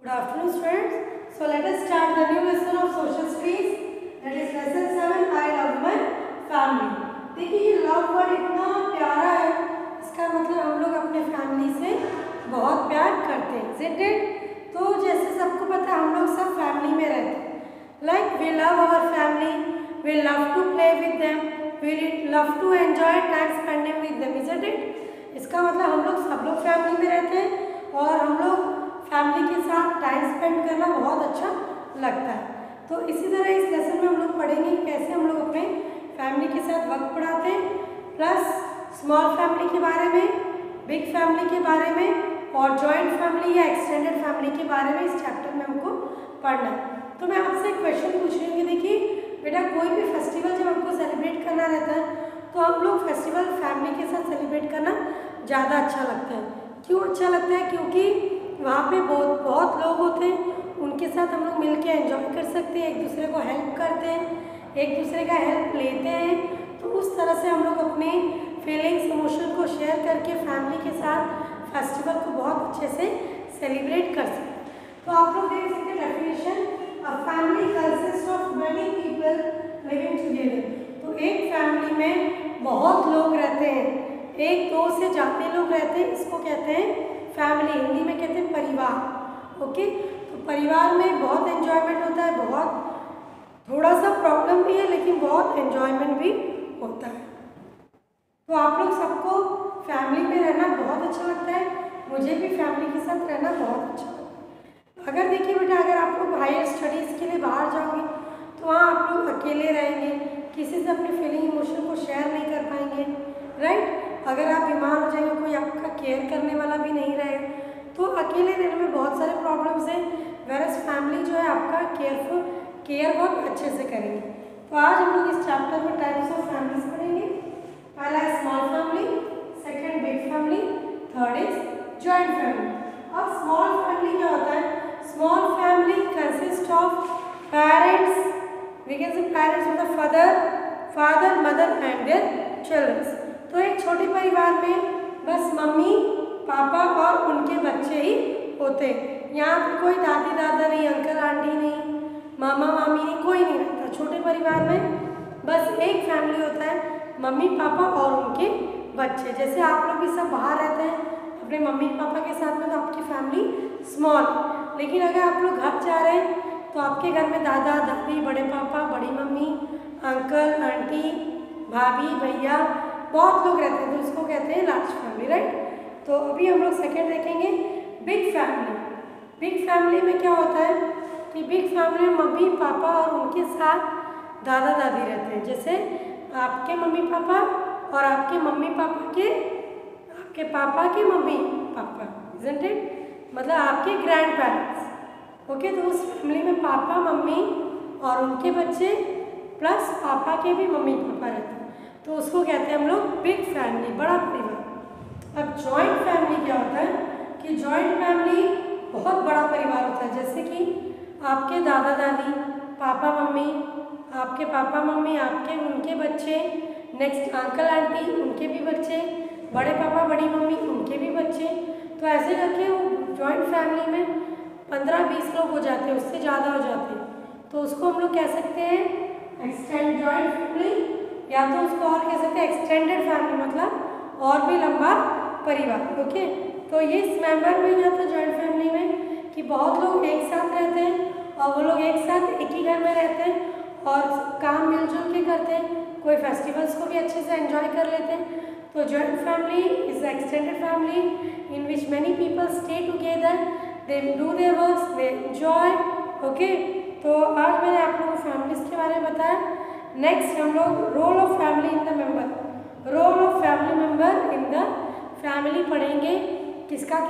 Good afternoon, students. So let us start the new lesson of social studies. That is lesson 7. I love my family. देखिए ये love word इतना प्यारा है, इसका मतलब हम लोग अपने फैमिली से बहुत प्यार करते हैं, isn't it? तो जैसे सबको पता है हम लोग सब फैमिली में रहते हैं. Like we love our family, we love to play with them, we love to enjoy time spending with them, isn't it? इसका मतलब हम लोग सब लोग फैमिली में रहते हैं और हम लोग फैमिली के साथ टाइम स्पेंड करना बहुत अच्छा लगता है. तो इसी तरह इस लेसन में हम लोग पढ़ेंगे कैसे हम लोग अपने फैमिली के साथ वक्त बढ़ाते हैं, प्लस स्मॉल फैमिली के बारे में, बिग फैमिली के बारे में और जॉइंट फैमिली या एक्सटेंडेड फैमिली के बारे में इस चैप्टर में हमको पढ़ना है. तो मैं आपसे एक क्वेश्चन पूछ रही हूँ कि देखिए बेटा, कोई भी फेस्टिवल जब हमको सेलिब्रेट करना रहता है तो हम लोग फेस्टिवल फैमिली के साथ सेलिब्रेट करना ज़्यादा अच्छा लगता है. क्यों अच्छा लगता है? क्योंकि वहाँ पे बहुत लोग होते हैं, उनके साथ हम लोग मिल के एंजॉय कर सकते हैं, एक दूसरे को हेल्प करते हैं, एक दूसरे का हेल्प लेते हैं. तो उस तरह से हम लोग अपने फीलिंग्स इमोशन को शेयर करके फैमिली के साथ फेस्टिवल को बहुत अच्छे से सेलिब्रेट कर सकते हैं. तो आप लोग देख सकते हैं definition, a family consist of many people living together. तो एक फैमिली में बहुत लोग रहते हैं, एक दो से ज़्यादा लोग रहते हैं, इसको कहते हैं फैमिली. हिंदी में कहते हैं परिवार. ओके, तो परिवार में बहुत एंजॉयमेंट होता है, बहुत थोड़ा सा प्रॉब्लम भी है लेकिन बहुत एंजॉयमेंट भी होता है. तो आप लोग सबको फैमिली में रहना बहुत अच्छा लगता है, मुझे भी फैमिली के साथ रहना बहुत अच्छा लगता है. अगर देखिए बेटा, अगर आप लोग हायर स्टडीज़ के लिए बाहर जाओगे तो वहाँ आप लोग अकेले रहेंगे, किसी से अपने फीलिंग इमोशन को शेयर नहीं कर पाएंगे, राइट. अगर आप बीमार हो जाएंगे, कोई आपका केयर करने वाला भी नहीं रहेगा, तो अकेले रहने में बहुत सारे प्रॉब्लम्स हैं. वेरस फैमिली जो है आपका केयर बहुत अच्छे से करेंगे. तो आज हम लोग इस चैप्टर में टाइप्स ऑफ फैमिलीज पढ़ेंगे. पहला है small family, second big family, third is joint family. अब स्मॉल फैमिली क्या होता है? Small family consist of parents, we can say parents मतलब father mother and their children. तो एक छोटे परिवार में बस मम्मी पापा और उनके बच्चे ही होते हैं. यहाँ पे कोई दादी दादा नहीं, अंकल आंटी नहीं, मामा मामी नहीं, कोई नहीं रहता. छोटे परिवार में बस एक फैमिली होता है, मम्मी पापा और उनके बच्चे. जैसे आप लोग भी सब बाहर रहते हैं अपने मम्मी पापा के साथ में, तो आपकी फैमिली स्मॉल. लेकिन अगर आप लोग घर जा रहे हैं तो आपके घर में दादा दादी, बड़े पापा, बड़ी मम्मी, अंकल आंटी, भाभी भैया, बहुत लोग रहते हैं, तो उसको कहते हैं लार्ज फैमिली, राइट. तो अभी हम लोग सेकेंड देखेंगे बिग फैमिली. बिग फैमिली में क्या होता है कि बिग फैमिली में मम्मी पापा और उनके साथ दादा दादी रहते हैं. जैसे आपके मम्मी पापा और आपके मम्मी पापा के आपके पापा के मम्मी पापा, इजंट इट, मतलब आपके ग्रैंड पेरेंट्स. ओके, तो उस फैमिली में पापा मम्मी और उनके बच्चे प्लस पापा के भी मम्मी पापा रहते हैं, तो उसको कहते हैं हम लोग बिग फैमिली, बड़ा परिवार. अब जॉइंट फैमिली क्या होता है कि जॉइंट फैमिली बहुत बड़ा परिवार होता है. जैसे कि आपके दादा दादी, पापा मम्मी, आपके पापा मम्मी, आपके उनके बच्चे, नेक्स्ट अंकल आंटी उनके भी बच्चे, बड़े पापा बड़ी मम्मी उनके भी बच्चे. तो ऐसे करके वो जॉइंट फैमिली में 15-20 लोग हो जाते हैं, उससे ज़्यादा हो जाते हैं. तो उसको हम लोग कह सकते हैं एक्सटेंड जॉइंट फैमिली, या तो उसको और कह सकते हैं एक्सटेंडेड फैमिली, मतलब और भी लंबा परिवार. ओके, तो ये इस मेंबर में जो था जॉइंट फैमिली में कि बहुत लोग एक साथ रहते हैं और वो लोग एक साथ एक ही घर में रहते हैं और काम मिलजुल के करते हैं, कोई फेस्टिवल्स को भी अच्छे से एंजॉय कर लेते हैं. तो joint family is extended family in which many people stay together, they do their works, they enjoy. Okay, तो आज मैंने आप लोगों को फैमिलीज के बारे में बताया. नेक्स्ट हम लोग role of family in the member, role of family member in the family पढ़ेंगे. किसका